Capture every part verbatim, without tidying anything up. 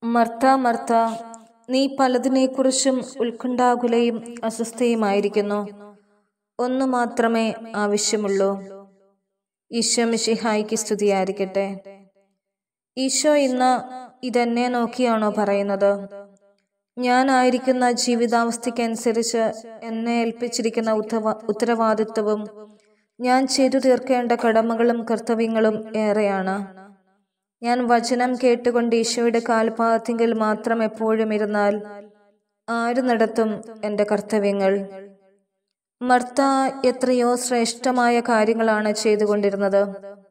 മർത്ത മർത്ത, നീ പലതിനെക്കുറിച്ചും ഉത്കണ്ഠാകുലയും അസ്വസ്ഥയുമായിരിക്കുന്നു. ഒന്നു മാത്രമേ ആവശ്യമുള്ളൂ. ഈശോ മിശിഹായ്ക്ക് സ്തുതിയായിരിക്കട്ടെ. ഈശോ ഇന്ന് ഇതെന്നെ നോക്കിയാണോ പറയുന്നത്? ഞാനായിരിക്കുന്ന ജീവിതാവസ്ഥയ്ക്കനുസരിച്ച് എന്നെ ഏൽപ്പിച്ചിരിക്കുന്ന ഉത്തവ ഉത്തരവാദിത്വവും ഞാൻ ചെയ്തു തീർക്കേണ്ട കടമകളും കർത്തവ്യങ്ങളും ഏറെയാണ്. ഞാൻ വചനം കേട്ടുകൊണ്ട് ഈശോയുടെ കാൽപാദത്തിങ്കിൽ മാത്രം എപ്പോഴും ഇരുന്നാൽ ആര് നടത്തും എൻ്റെ കർത്തവ്യങ്ങൾ? മർത്ത എത്രയോ ശ്രേഷ്ഠമായ കാര്യങ്ങളാണ് ചെയ്തുകൊണ്ടിരുന്നത്.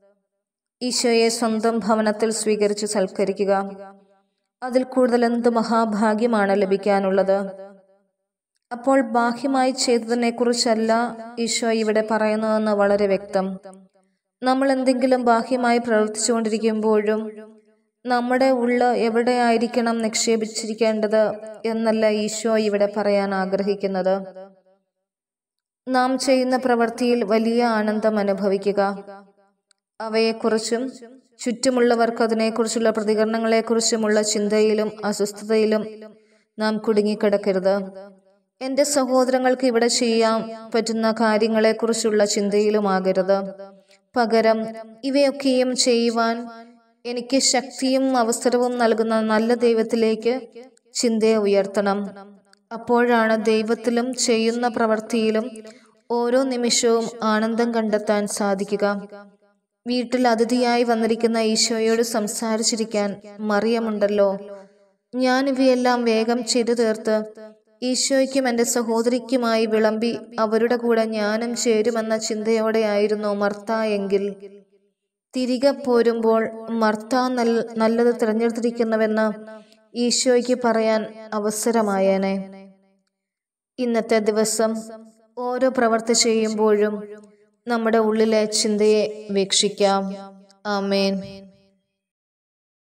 ഈശോയെ സ്വന്തം ഭവനത്തിൽ സ്വീകരിച്ച് സൽക്കരിക്കുക, അതിൽ കൂടുതൽ എന്ത് മഹാഭാഗ്യമാണ് ലഭിക്കാനുള്ളത്. അപ്പോൾ ബാഹ്യമായി ചെയ്തതിനെ കുറിച്ചല്ല ഈശോ ഇവിടെ പറയുന്നതെന്ന് വളരെ വ്യക്തം. നമ്മൾ എന്തെങ്കിലും ബാഹ്യമായി പ്രവർത്തിച്ചുകൊണ്ടിരിക്കുമ്പോഴും നമ്മുടെ ഉള്ള് എവിടെയായിരിക്കണം നിക്ഷേപിച്ചിരിക്കേണ്ടത് എന്നല്ല ഈശോ ഇവിടെ പറയാൻ ആഗ്രഹിക്കുന്നത്. നാം ചെയ്യുന്ന പ്രവൃത്തിയിൽ വലിയ ആനന്ദം അനുഭവിക്കുക, അവയെക്കുറിച്ചും ചുറ്റുമുള്ളവർക്ക് അതിനെക്കുറിച്ചുള്ള പ്രതികരണങ്ങളെക്കുറിച്ചുമുള്ള ചിന്തയിലും അസ്വസ്ഥതയിലും നാം കുടുങ്ങിക്കിടക്കരുത്. എൻ്റെ സഹോദരങ്ങൾക്ക് ഇവിടെ ചെയ്യാൻ പറ്റുന്ന കാര്യങ്ങളെക്കുറിച്ചുള്ള ചിന്തയിലുമാകരുത്. പകരം ഇവയൊക്കെയും ചെയ്യുവാൻ എനിക്ക് ശക്തിയും അവസരവും നൽകുന്ന നല്ല ദൈവത്തിലേക്ക് ചിന്തയെ ഉയർത്തണം. അപ്പോഴാണ് ദൈവത്തിലും ചെയ്യുന്ന പ്രവൃത്തിയിലും ഓരോ നിമിഷവും ആനന്ദം കണ്ടെത്താൻ സാധിക്കുക. വീട്ടിൽ അതിഥിയായി വന്നിരിക്കുന്ന ഈശോയോട് സംസാരിച്ചിരിക്കാൻ മറിയമുണ്ടല്ലോ. ഞാൻ ഇവയെല്ലാം വേഗം ചെയ്തു തീർത്ത് ഈശോയ്ക്കും എൻ്റെ സഹോദരിക്കുമായി വിളമ്പി അവരുടെ കൂടെ ഞാനും ചേരുമെന്ന ചിന്തയോടെയായിരുന്നു മർത്ത എങ്കിൽ തിരികെ പോരുമ്പോൾ മർത്ത നൽ നല്ലത് തിരഞ്ഞെടുത്തിരിക്കുന്നുവെന്ന് ഈശോയ്ക്ക് പറയാൻ അവസരമായേനെ. ഇന്നത്തെ ദിവസം ഓരോ പ്രവൃത്തി ചെയ്യുമ്പോഴും നമ്മുടെ ഉള്ളിലെ ചിന്തയെ വീക്ഷിക്കാം. ആമേൻ.